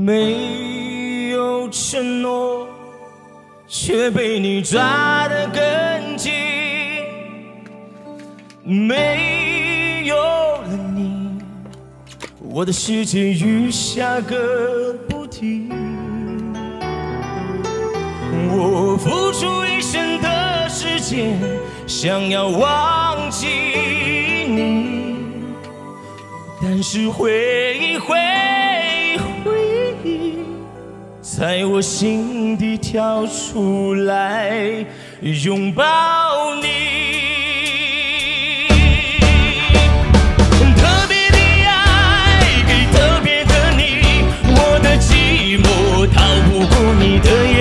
没有承诺，却被你抓得更紧。没有了你，我的世界雨下个不停。我付出一生的时间，想要忘记你，但是回忆在我心底跳出来，拥抱你。特别的爱给特别的你，我的寂寞逃不过你的眼。